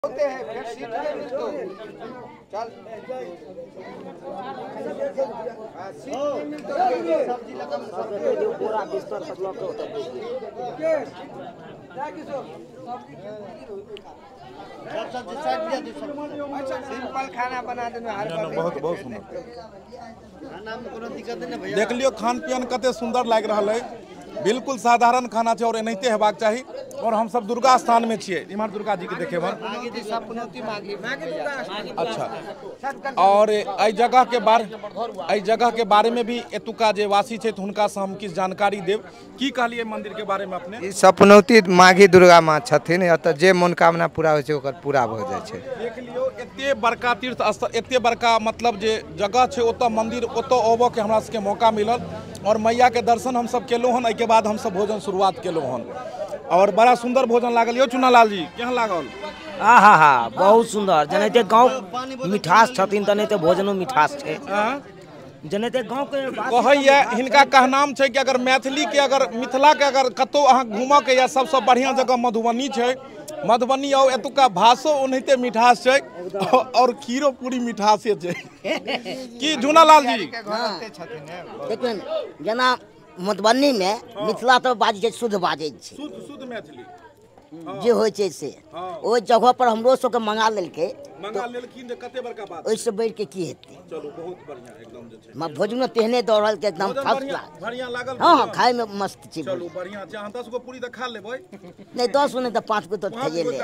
होते हैं फिर सीट ले मिल तो चल सीट मिल तो सब्जी लगा सब्जी जो पूरा बिस्तर सब लोग होता है सिंपल खाना बना देना हर बहुत बहुत सुंदर देख लियो खान पियन कते सुंदर लाग रहा है। बिल्कुल साधारण खाना है और एनते हेबाक चाहिए। और हम सब दुर्गा स्थान में छिए इमहर दुर्गा जी के देखे भर अच्छा। और एहि जगह के बारे में भी एतुका जे वासी छै हुनका से हम किछु जानकारी देव। की कहलिए मंदिर के बारे में अपने? सपनौती माघी दुर्गा माँ छथिन एतऽ जे मनोकामना पूरा होइ छै ओकर पूरा भ जाइ छै। देख लियो एते बड़का तीर्थ स्थल एते बड़का मतलब जे जगह छै ओतऽ मंदिर ओतऽ आबऽ के हमरा सबके मौका मिलल और मैया के दर्शन हम सब केलहुँ हन। एहिके बाद हम सब भोजन शुरुआत केलहुँ हन और बड़ा सुंदर भोजन लागल। यो चुनालाल जी केहन लागल? हाँ बहुत सुंदर। जनते गाँव मिठास छथिन तनते भोजनो मिठास छै। जनते गाँव के कहैया हिनका कहनाम छै कि अगर मैथिली के अगर मिथिला के अगर कतौ अहाँ घूमऽ के या सबसे बढ़िया जगह मधुबनी छै। मधुबनी आओ एतुका भाषो ओनाहिते मिठास छै और खीरो पूरी मिठासे छै। की झुनालाल जी? देखिए जेना मधुबनी में मिथिला तो बाजै छै शुद्ध बाजै छै शुद्ध मैथिली जे होइ छै से ओइ जगह पर हमरो सबके मंगा लेलखिन जे कते बड़का बात। ओइसे बढ़ के की हेतै? चलो बहुत बढ़िया एकदम जे छै। भोजनो तेहने दऽ रहल के एकदम फर्स्ट क्लास बढ़िया लागल। हां खाए में मस्त छै। चलो बढ़िया छै। अहाँ 10 गो पूरी त खा लेबै? नहीं 10 नहीं तो 5 गो तो खाइए ले।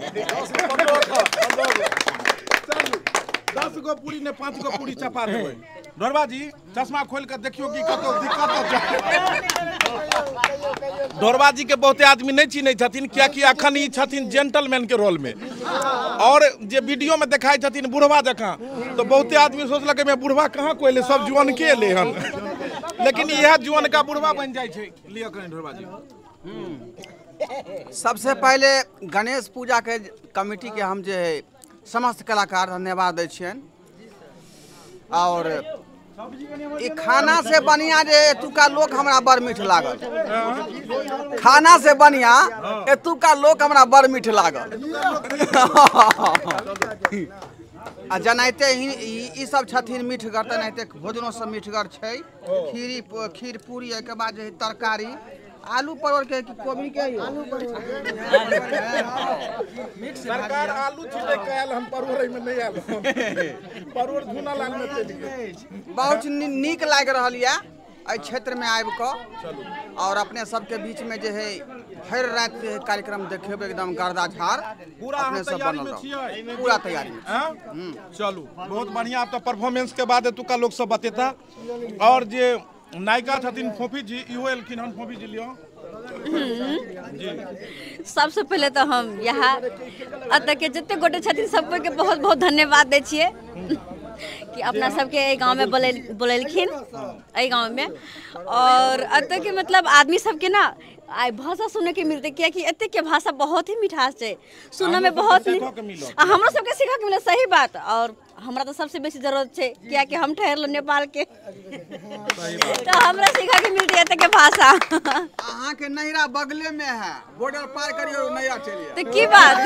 10 गो पूरी ने 5 गो पूरी चपा देबै। ढोरबा जी चश्मा खोल कर देखियो कि कतो दिक्कत छै। ढोरबा जी के बहुते आदमी नहीं चिन्है छथिन कियाकि अखन ई छथिन जेंटलमैन के रोल में और जे वीडियो में देखाई छथिन बुढ़वा जकां तो बहुते आदमी सोचलक मैं बुढ़वा कहाँ कोई ले सब जुआन के ले हन लेकिन यह जुआन का बुढ़वा बन जाय छै। लियो कहीं ढोरबा जी। सबसे पहले गणेश पूजा के कमेटी के हम जे समस्त कलाकार धन्यवाद दै छियन। और ई खाना से बढ़िया जे एतुका लोक हमरा बड़ मीठ लागल। खाना से बढ़िया एतुका लोक हमरा बड़ मीठ लागल। आ जनाइते ई सब छथिन मीठगर तनाइते भोजनो सब मीठगर छै। खीर पूरी के बाद जे तरकारी आलू परवल के कोबी के सरकार आलू छुटे कायल हम परवल में नहीं आल परवल धुना लाल में चल गए। बहुत नीक लाग रहल या एहि क्षेत्र में आबि क और अपने सबके बीच में जे है हर रात के कार्यक्रम देखेबे एकदम गर्दा झाड़ पूरा अपने सब तैयारी बनल में छियै। पूरा तैयारी में चलू बहुत बढ़िया। अब तो परफॉर्मेंस के बाद एतुका लोग सब बतेता। और जे नायिका छथिन फोफी जी इहो एलखिन हन। फोफी जी लियो सबसे पहले तो हम यहाँ अतः के जितने गोटे छथिन सबको के बहुत बहुत धन्यवाद दै छियै कि अपना सबके गांव में बोलेलखिन एहि गांव में। और अतः के मतलब आदमी सबके ना आई भाषा सुने के मिलते कियाकि एते के भाषा बहुत ही मिठास है सुनने में बहुत हमरा सबके सीखा के मिले। सही बात। और हमरा तो सबसे बेसी जरूरत है कियाकि हम ठहरल नेपाल के तो हमरा सीखा के मिलती है एते के भाषा। अहाँ के नैरा बगले में है बॉर्डर पार करियो नैरा चलिए तो की बात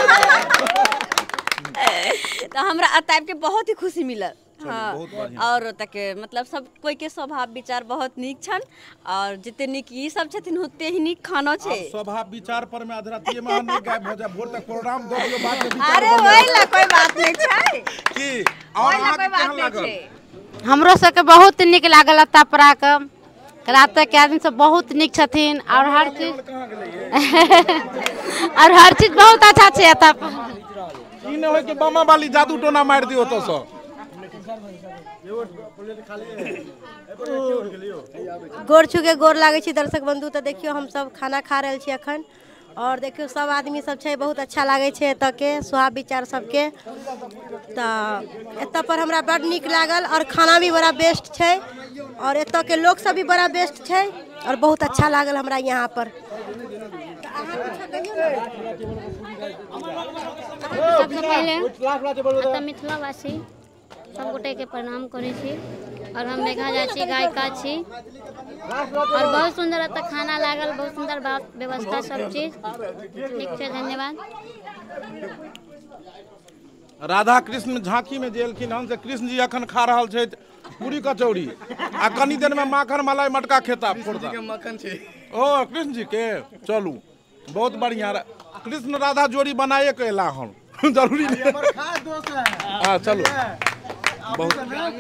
तो हमरा अताब के बहुत ही खुशी मिलल। हाँ और तक मतलब सब कोई के स्वभाव विचार बहुत नीक छन और जितने नीक ई सब छथिन होते ही नीक खाना छै। स्वभाव विचार पर में अधरतिए में नहीं गायब हो जाए भोर तक प्रोग्राम दो दियो बाद में विचार। अरे ओइला कोई बात नहीं छै की और ओइला कोई बात केहन नहीं छै। हमरो सबके बहुत नीक लागल अतापरा के रात के आदमी सब बहुत नीक छथिन और हर चीज बहुत अच्छा छै। अताप ई न होय कि बमा वाली जादू टोना मार दियो तो सो गोर छुके गोर लागे छी दर्शक बंधु। तो देखियो हम सब खाना खा रहल छी अखन और देखियो सब आदमी सब छै बहुत अच्छा लागे छै एतऽ के स्वभाव विचार सबके। तो एतऽ पर हमरा बड़ नीक लागल और खाना भी बड़ा बेस्ट छै और एतऽ के लोग सब भी बड़ा बेस्ट छै और बहुत अच्छा लागल हमरा यहाँ पर। सबसे पहले मिथिलावासी सब गोटे के प्रणाम करे छी और हम मेघा जाची गायिका छी और बहुत सुंदर एतऽ खाना लागल बहुत सुंदर व्यवस्था सब चीज ठीक छै। धन्यवाद। राधा कृष्ण झांकी में जे एलखिन हन से कृष्ण जी अखन खा रहल छै पूरी कचौड़ी आ कनी देर में माखन मलाई मटका खेता मक्खन छै। ओ कृष्ण जी के चलू बहुत बढ़िया कृष्ण राधा जोड़ी बनाए के एला हन जरूरी नहीं हाँ चलो बहुत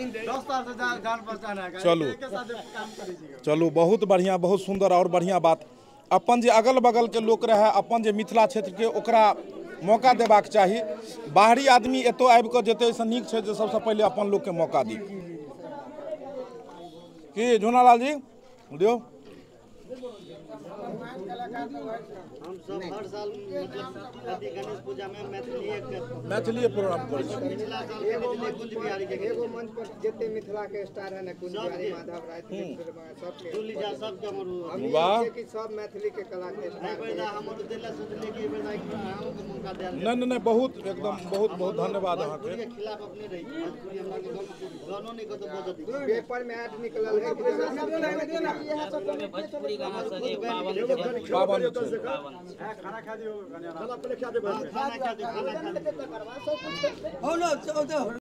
चलू चलू बहुत बढ़िया बहुत सुंदर और बढ़िया बात अपन जे अगल बगल के लोग रहे अपन जे मिथिला क्षेत्र के ओकरा मौका देबाक चाही बाहरी आदमी एतो आबि कऽ जेतै से नीक छै जे सबसे पहले अपन लोग के मौका दी की झूनालाल जी दियो हम सब हर साल मतलब गणेश पूजा में मैथिली प्रोग्राम करै छी कुंज बिहारी के एगो मंच पर जते मिथिला के स्टार है ना कुंज बिहारी माधव राय सब जुली जा सब के हमर वाह कि सब मैथिली के कला के स्टार हमर दिल सोचले कि बेटा हम के मौका दे नहीं बहुत एकदम बहुत बहुत धन्यवाद अहाँ के खिलाफ अपने रही भोजपुरी हमरा के गानो नहीं को तो बजत पेपर में ऐड निकलल है कि भोजपुरी गाना संगे पावन खाना खा दियो खाना पहले खा दे खाना खा दे खाना खा दे